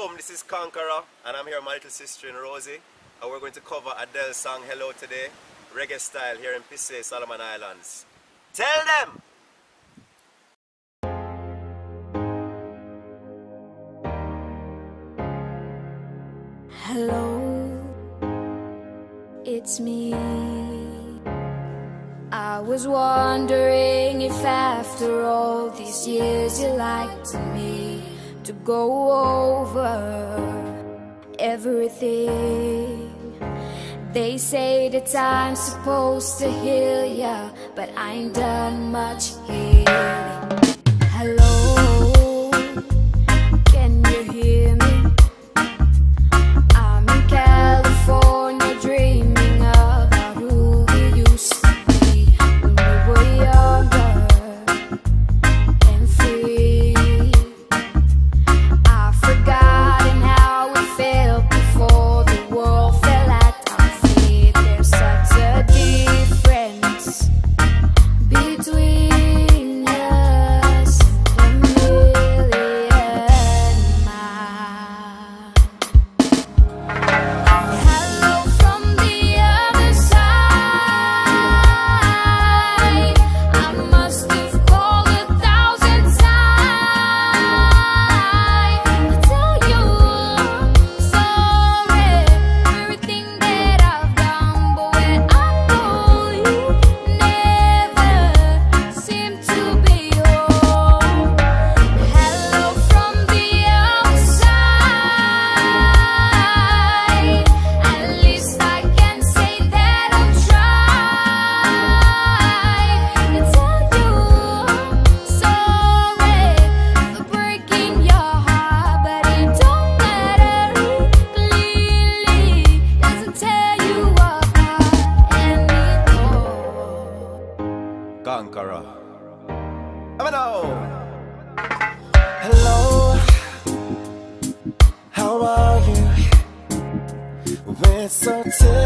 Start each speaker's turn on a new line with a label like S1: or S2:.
S1: welcome. This is Conqueror, and I'm here with my little sister in Rosie, and we're going to cover Adele's song Hello today, reggae style here in Pissay, Solomon Islands. Tell them!
S2: Hello, it's me. I was wondering if after all these years you liked me to go over everything. They say that time's supposed to heal ya, but I ain't done much healing. Hello, can you hear me? I'm in California dreaming about who we used to be when we were younger and free. I've forgotten how we felt before the world fell at our feet. There's such a difference between us and a million miles. Hello from the other side. I must have called 1,000 times to tell you sorry for everything that I've done, but when I call you, never seem to be home. Hello from the outside. At least I can say that I've tried to tell you sorry for breaking your heart, but it don't matter. Clearly doesn't tear you apart anymore.
S1: Conqueror. Come on now!
S3: Hello, how are you? We're so